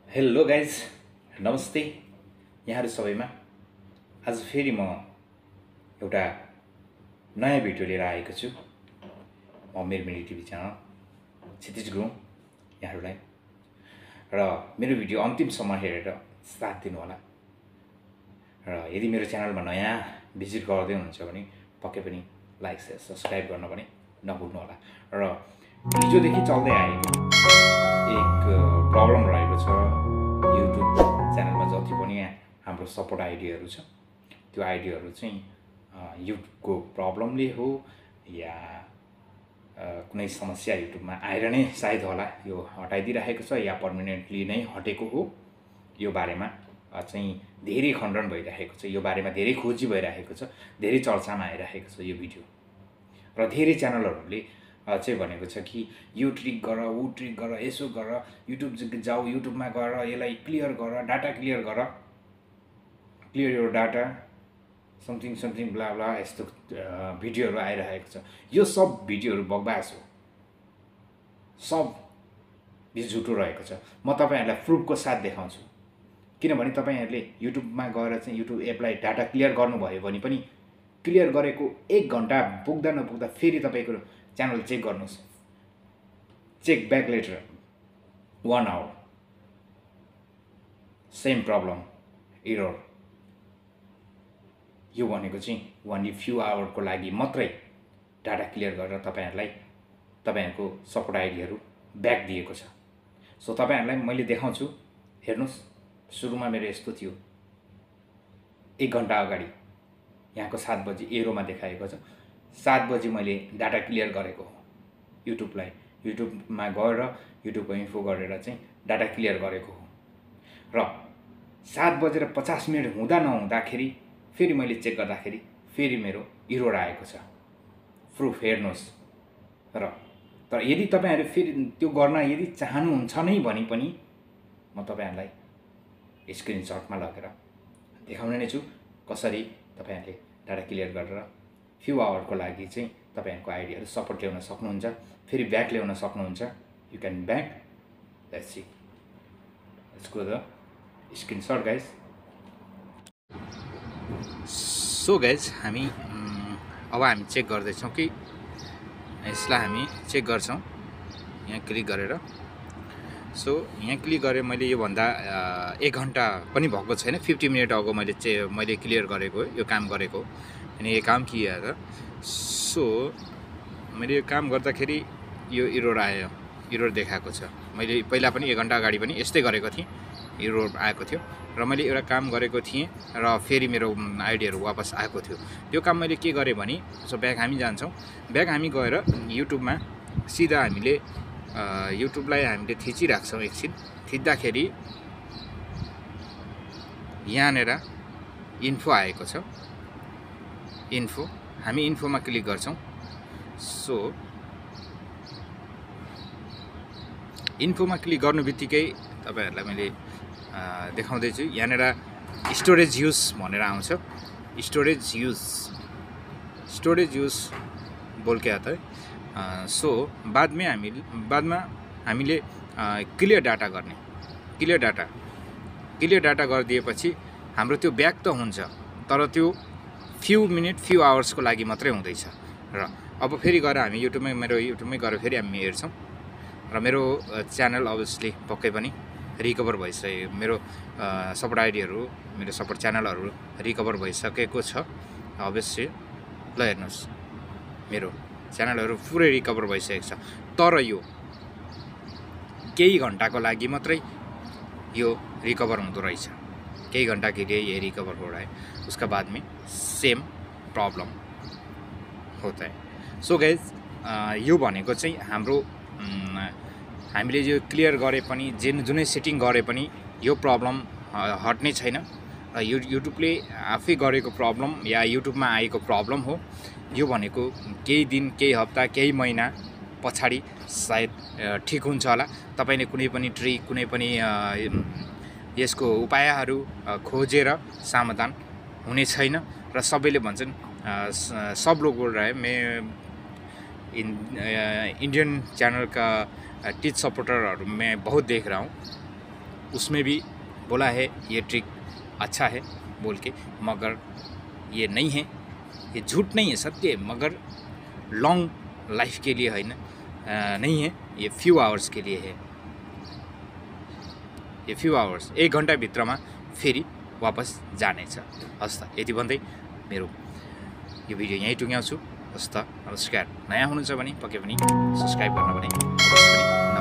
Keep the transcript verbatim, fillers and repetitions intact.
Hello guys, नमस्ते यहाँहरू सबैमा। आज फेरि म एउटा नयाँ भिडियो लिएर आएको छु। म मिरमिरे टिभी च्यानल क्षितिज गुरुङ यहाँहरूलाई र मेरो भिडियो अन्तिमसम्म हेरेर साथ दिनुहोला। र यदि मेरो च्यानलमा नयाँ भिजिट गर्दै हुनुहुन्छ भने पक्कै पनि लाइक शेयर सब्सक्राइब गर्न पनि नभुल्नुहोला। र हिजोदेखि चल्दै आएको एक प्रब्लम रहेको छ युट्युब च्यानलमा। जति पनि हाम्रो सपोर्ट आइडीहरू छ त्यो आइडीहरू चाहिँ युट्युबको प्रब्लमले हो या कुनै समस्या युट्युबमा आएर नै सायद होला यो हटाइदिइरहेको छ या पर्मानेन्टली नै हटेको हो। यो बारेमा चाहिँ धेरै खण्डन भइरहेको छ, यो बारेमा धेरै खोजी भइरहेको छ, धेरै चर्चामा आइरहेको छ यो भिडियो। र धेरै च्यानलहरूले चाहिँ भनेको छ कि यो ट्रिक गर, ऊ ट्रिक गर, यसो गर, युट्युब जाऊ, युट्युबमा गएर यसलाई क्लियर गर, डाटा क्लियर गर, क्लियर यो data something something blah blah यस्तो भिडियोहरू आइरहेको छ। यो सब भिडियोहरू बकवास हो, सब झुटो रहेको छ। म तपाईँहरूलाई प्रुफको साथ देखाउँछु। किनभने तपाईँहरूले युट्युबमा गएर चाहिँ युट्युब एपलाई डाटा क्लियर गर्नुभयो भने पनि क्लियर गरेको एक घन्टा पुग्दा नपुग्दा फेरि तपाईँको च्यानल चेक गर्नुहोस्, check back later one hour same problem error. यो भनेको चाहिँ वान फ्यु आवरको लागि मात्रै डाटा क्लियर गरेर तपाईँहरूलाई तपाईँहरूको सपोर्ट आइडीहरू ब्याक दिएको छ। सो तपाईँहरूलाई मैले देखाउँछु, हेर्नुहोस्। सुरुमा मेरो यस्तो थियो, एक घन्टा अगाडि यहाँको सात बजी एरोमा देखाएको छ। सात बजी मैले डाटा क्लियर गरेको हो युट्युबलाई, युट्युबमा गएर युट्युबको इन्फो गरेर चाहिँ डाटा क्लियर गरेको हो। र सात बजेर पचास मिनट हुँदा नहुँदाखेरि फेरि मैले चेक गर्दाखेरि फेरि मेरो इरोर आएको छ। प्रुफ हेर्नुहोस्। र तर यदि तपाईँहरू फेरि त्यो गर्न यदि चाहनुहुन्छ नै भने पनि म तपाईँहरूलाई स्क्रिनसटमा लगेर देखाउने नै छु कसरी तपाईँहरूले डाटा क्लियर गरेर फ्यु आवरको लागि चाहिँ तपाईँहरूको आइडियाहरू सपोर्ट ल्याउन सक्नुहुन्छ, फेरि ब्याक ल्याउन सक्नुहुन्छ। You can back. Let's see, let's go the screenshot guys. So guys हामी अब हामी चेक गर्दैछौँ कि यसलाई हामी चेक गर्छौँ यहाँ क्लिक गरेर। सो यहाँ क्लिक गरेँ मैले। योभन्दा एक घन्टा पनि भएको छैन, फिफ्टी मिनट अगो मैले चे मैले क्लियर गरेको यो काम गरेको। अनि यो काम किया था। सो मैले यो काम गर्दाखेरि यो इरोर आयो, इरोर देखाएको छ। मैले पहिला पनि एक घन्टा अगाडि पनि यस्तै गरेको थिएँ, इरोर आएको थियो। र मैले एउटा काम गरेको थिएँ र फेरि मेरो आइडियाहरू वापस आएको थियो। त्यो काम मैले के गरेँ भने, सो ब्याक हामी जान्छौँ। ब्याक हामी गएर युट्युबमा सिधा हामीले युट्युबलाई हामीले थिचिराख्छौँ। एकछिन थिच्दाखेरि यहाँनिर इन्फो आएको छ। इन्फो, हामी इन्फोमा क्लिक गर्छौँ। सो इन्फोमा क्लिक गर्नु बित्तिकै तपाईँहरूलाई मैले देखाउँदैछु, यहाँनिर स्टोरेज युज भनेर आउँछ। स्टोरेज युज, स्टोरेज युज बोल के आता है। सो बादमा हामी बादमा हामीले क्लियर डाटा गर्ने, क्लियर डाटा क्लियर डाटा गरिदिएपछि हाम्रो त्यो ब्याक त हुन्छ, तर त्यो फ्यु मिनट फ्यु आवर्सको लागि मात्रै हुँदैछ। र अब फेरि गएर हामी युट्युबमै मेरो युट्युबमै गएर फेरि हामी हेर्छौँ। र मेरो च्यानल अभियसली पक्कै पनि रिकभर भइसक्यो। मेरो सपोर्ट आइडीहरू, मेरो सपोर्ट च्यानलहरू रिकभर भइसकेको छ अभियसली। ल हेर्नुहोस्, मेरो च्यानलहरू पुरै रिकभर भइसकेको छ। तर यो केही घन्टाको लागि मात्रै यो रिकभर हुँदो रहेछ। केही घंटा के लिए ये रिकवर हो रहा है, उसका बाद में सेम प्रॉब्लम होता है। सो गाइज यो भनेको चाहिँ हाम्रो हामीले जो क्लियर गरे पनि जुन जुनै सेटिङ गरे पनि यो प्रब्लम हट्ने छैन। यु युट्युबले आफै गरेको प्रब्लम या युट्युबमा आएको प्रब्लम हो। यो भनेको केही दिन, केही हप्ता, केही महिना पछाडि सायद ठिक हुन्छ होला। तपाईले कुनै पनि ट्रिक, कुनै पनि यसको उपायहरू खोजेर समाधान हुने छैन। र सबैले भन्छन्, सब लोग बोल रहा है, मैं इन इंडियन चैनल का टीच सपोर्टर मैं बहुत देख रहा हूँ उसमें भी बोला है ये ट्रिक अच्छा है बोल के, मगर ये नहीं है, ये झूठ नहीं है, सत्य है, मगर लॉन्ग लाइफ के लिए है ना, नहीं है, ये फ्यू आवर्स के लिए है। ये फ्यू आवर्स एक घन्टा भित्रमा फेरि वापस जानेछ। हस् त, यति भन्दै मेरो यो भिडियो यहीँ टुङ्ग्याउँछु। हस् त, नमस्कार। नयाँ हुनुहुन्छ भने पक्कै पनि सब्सक्राइब गर्न पनि